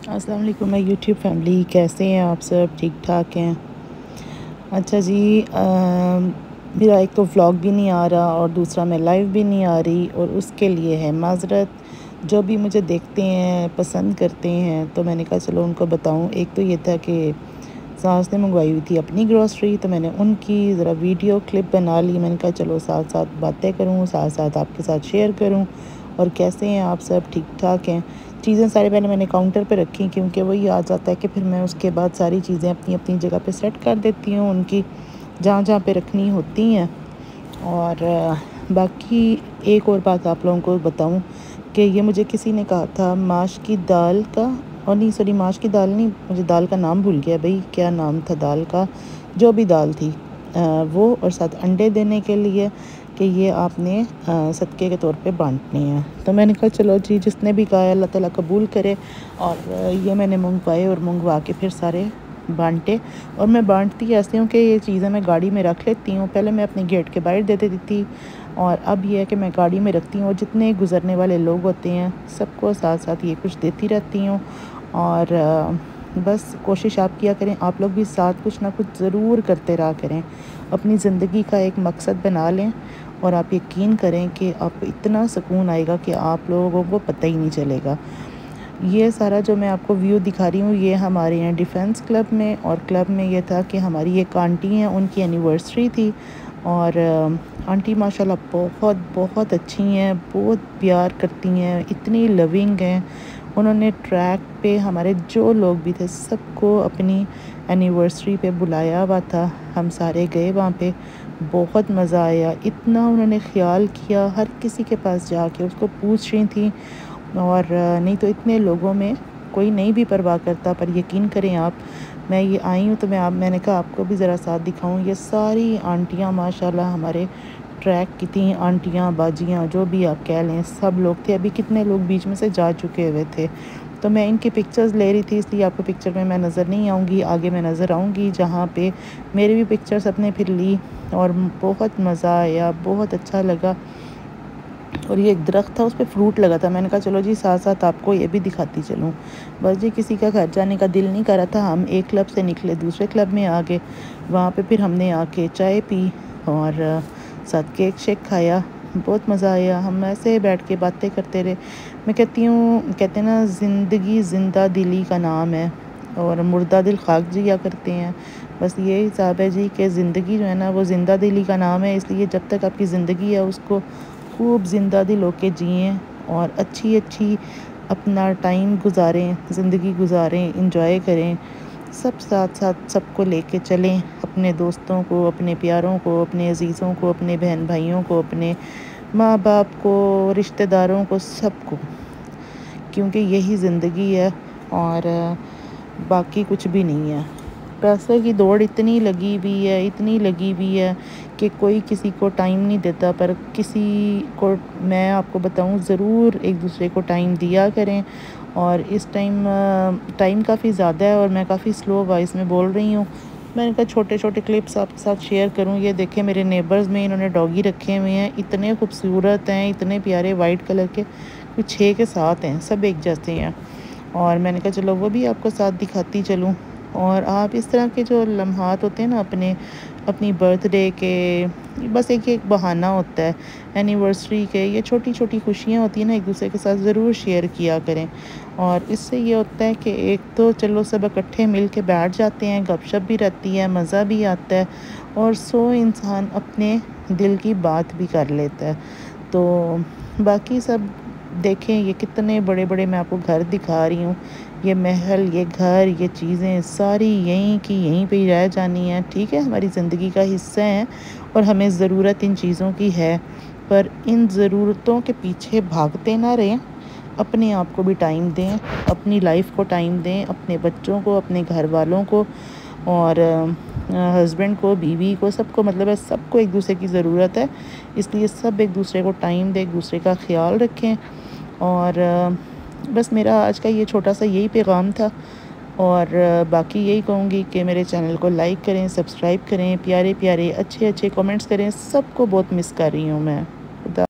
السلام علیکم میں یوٹیوب فیملی، کیسے ہیں آپ سب؟ ٹھیک ٹھاک ہیں؟ اچھا جی، میرا ایک تو ولاگ بھی نہیں آ رہا اور دوسرا میں لائیو بھی نہیں آ رہی، اور اس کے لیے ہے معذرت۔ جو بھی مجھے دیکھتے ہیں پسند کرتے ہیں تو میں نے کہا چلو ان کو بتاؤں۔ ایک تو یہ تھا کہ ساس نے منگوائی ہوئی تھی اپنی گروسری، تو میں نے ان کی ذرا ویڈیو کلپ بنا لی۔ میں نے کہا چلو ساتھ ساتھ باتیں کروں، ساتھ ساتھ آپ کے ساتھ شیئر کروں۔ اور کیسے ہیں آپ سب؟ ٹھیک ٹھاک ہیں؟ چیزیں سارے پہلے میں نے کاؤنٹر پہ رکھی کیونکہ وہی آ جاتا ہے کہ پھر میں اس کے بعد ساری چیزیں اپنی اپنی جگہ پہ سیٹ کر دیتی ہوں، ان کی جہاں جہاں پہ رکھنی ہوتی ہیں۔ اور باقی ایک اور بات آپ لوگوں کو بتاؤں کہ یہ مجھے کسی نے کہا تھا ماش کی دال کا، اور نہیں سوری ماش کی دال نہیں، مجھے دال کا نام بھول گیا بھائی، کیا نام تھا دال کا؟ جو بھی دال تھی وہ، اور ساتھ انڈے دینے کے لیے کہ یہ آپ نے صدقے کے طور پہ بانٹنے ہیں۔ تو میں نے کہا چلو جی، جس نے بھی کہا اللہ تعالیٰ قبول کرے۔ اور یہ میں نے منگوائے اور منگوا کے پھر سارے بانٹے۔ اور میں بانٹتی ایسے ہوں کہ یہ چیزیں میں گاڑی میں رکھ لیتی ہوں، پہلے میں اپنے گیٹ کے باہر دے دیتی تھی، اور اب یہ ہے کہ میں گاڑی میں رکھتی ہوں، اور جتنے گزرنے والے لوگ ہوتے ہیں سب کو ساتھ ساتھ یہ کچھ دیتی رہتی ہوں۔ اور بس کوشش آپ کیا کریں، آپ لوگ بھی ساتھ کچھ نہ کچھ ضرور کرتے رہا کریں، اپنی زندگی کا ایک مقصد بنا لیں، اور آپ یقین کریں کہ آپ کو اتنا سکون آئے گا کہ آپ لوگوں کو پتہ ہی نہیں چلے گا۔ یہ سارا جو میں آپ کو ویو دکھا رہی ہوں یہ ہمارے یہاں ڈیفینس کلب میں، اور کلب میں یہ تھا کہ ہماری ایک آنٹی ہیں، ان کی اینیورسری تھی، اور آنٹی ماشاءاللہ بہت بہت اچھی ہیں، بہت پیار کرتی ہیں، اتنی لونگ ہیں۔ انہوں نے ٹریک پہ ہمارے جو لوگ بھی تھے سب کو اپنی اینیورسری پہ بلایا ہوا تھا، ہم سارے گئے وہاں پہ، بہت مزہ آیا، اتنا انہوں نے خیال کیا، ہر کسی کے پاس جا کے اس کو پوچھ رہی تھیں۔ اور نہیں تو اتنے لوگوں میں کوئی نہیں بھی پرواہ کرتا، پر یقین کریں آپ، میں یہ آئی ہوں تو میں نے کہا آپ کو بھی ذرا ساتھ دکھاؤں۔ یہ ساری آنٹیاں ماشاءاللہ ہمارے ٹریک کی تھیں، آنٹیاں باجیاں جو بھی آپ کہہ لیں، سب لوگ تھے، ابھی کتنے لوگ بیچ میں سے جا چکے ہوئے تھے۔ تو میں ان کی پکچرز لے رہی تھی، اس لیے آپ کو پکچر میں نظر نہیں آؤں گی، آگے میں نظر آؤں گی جہاں پہ میری بھی پکچرز اپنے پھر لی، اور بہت مزہ آیا، بہت اچھا لگا۔ اور یہ ایک درخت تھا، اس پہ فروٹ لگا تھا، میں نے کہا چلو جی ساتھ ساتھ آپ کو یہ بھی دکھاتی چلوں۔ بس جی کسی کا گھر جانے کا دل نہیں کر رہا تھا، ہم ایک کلب سے نکلے دوسرے کلب میں آ گئے، وہاں پہ پھر ہم نے آ کے چائے پی اور ساتھ کیک شیک کھایا، بہت مزہ آیا۔ ہم ایسے بیٹھ کے باتیں کرتے رہے۔ میں کہتی ہوں، کہتے ہیں نا زندگی زندہ دلی کا نام ہے، اور مردہ دل خاک جیا کرتے ہیں، بس یہی حساب ہے جی کہ زندگی جو ہے نا وہ زندہ دلی کا نام ہے، اس لیے جب تک آپ کی زندگی ہے اس کو خوب زندہ دل ہو کے جئیں، اور اچھی اچھی اپنا ٹائم گزاریں، زندگی گزاریں، انجوائے کریں، سب ساتھ ساتھ سب کو لے کے چلیں، اپنے دوستوں کو، اپنے پیاروں کو، اپنے عزیزوں کو، اپنے بہن بھائیوں کو، اپنے ماں باپ کو، رشتہ داروں کو، سب کو، کیونکہ یہی زندگی ہے اور باقی کچھ بھی نہیں ہے۔ پیسے کی دوڑ اتنی لگی ہوئی ہے، اتنی لگی ہوئی ہے کہ کوئی کسی کو ٹائم نہیں دیتا، پر کسی کو میں آپ کو بتاؤں ضرور ایک دوسرے کو ٹائم دیا کریں۔ اور اس ٹائم کافی زیادہ ہے اور میں کافی سلو وائس میں بول رہی ہوں۔ میں نے کہا چھوٹے چھوٹے کلپس آپ کے ساتھ شیئر کروں۔ یہ دیکھیں میرے نیبرز میں انہوں نے ڈاگی رکھے ہوئے ہیں، اتنے خوبصورت ہیں، اتنے پیارے، وائٹ کلر کے، کچھ 6 کے 7 ہیں، سب ایک جیسے ہیں۔ اور میں نے کہا چلو وہ بھی آپ کو ساتھ دکھاتی چلوں۔ اور آپ اس طرح کے جو لمحات ہوتے ہیں نا اپنی برتھ ڈے کے، بس ایک بہانہ ہوتا ہے، اینیورسری کے، یہ چھوٹی چھوٹی خوشیاں ہوتی ہیں نا، ایک دوسرے کے ساتھ ضرور شیئر کیا کریں۔ اور اس سے یہ ہوتا ہے کہ ایک تو چلو سب اکٹھے مل کے بیٹھ جاتے ہیں، گپ شپ بھی رہتی ہے، مزہ بھی آتا ہے، اور انسان اپنے دل کی بات بھی کر لیتا ہے۔ تو باقی سب دیکھیں، یہ کتنے بڑے بڑے میں آپ کو گھر دکھا رہی ہوں، یہ محل، یہ گھر، یہ چیزیں ساری یہیں کی یہیں پہ ہی رہ جانی ہیں، ٹھیک ہے، ہماری زندگی کا حصہ ہیں، اور ہمیں ضرورت ان چیزوں کی ہے، پر ان ضرورتوں کے پیچھے بھاگتے نہ رہیں، اپنے آپ کو بھی ٹائم دیں، اپنی لائف کو ٹائم دیں، اپنے بچوں کو، اپنے گھر والوں کو، اور ہسبینڈ کو، بیوی کو، سب کو، مطلب ہے سب کو ایک دوسرے کی ضرورت ہے، اس لیے سب ایک دوسرے کو ٹائم دیں، ایک دوسرے کا خیال رکھیں۔ اور بس میرا آج کا یہ چھوٹا سا یہی پیغام تھا، اور باقی یہی کہوں گی کہ میرے چینل کو لائک کریں، سبسکرائب کریں، پیارے پیارے اچھے اچھے کمنٹس کریں، سب کو بہت مس کر رہی ہوں میں۔